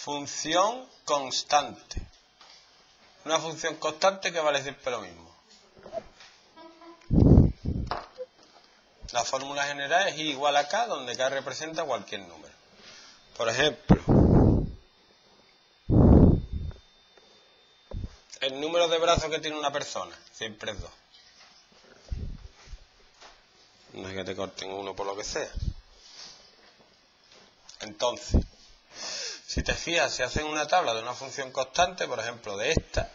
Función constante. Una función constante que vale siempre lo mismo. La fórmula general es I igual a K, donde K representa cualquier número. Por ejemplo, el número de brazos que tiene una persona siempre es 2. No es que te corten uno por lo que sea. Entonces, si te fijas, si hacen una tabla de una función constante, por ejemplo, de esta,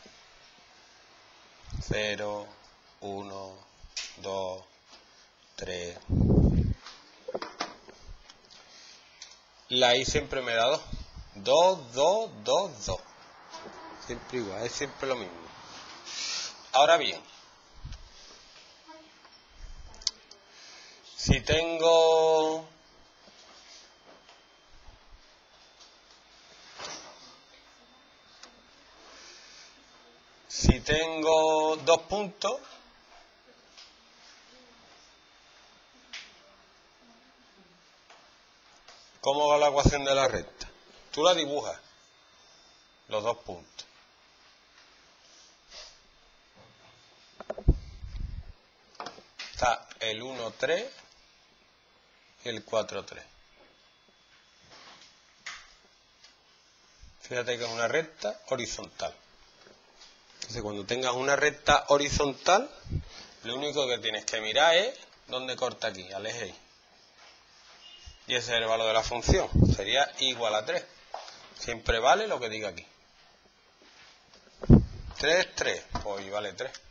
0, 1, 2, 3, la I siempre me da 2. 2, 2, 2, 2. Siempre igual, es siempre lo mismo. Ahora bien, si tengo dos puntos, ¿cómo va la ecuación de la recta? Tú la dibujas, los dos puntos. Está el 1, 3 y el 4, 3. Fíjate que es una recta horizontal. Entonces, cuando tengas una recta horizontal, lo único que tienes que mirar es dónde corta aquí, al eje Y. Y ese es el valor de la función. Sería igual a 3. Siempre vale lo que diga aquí. 3, 3. Pues vale 3.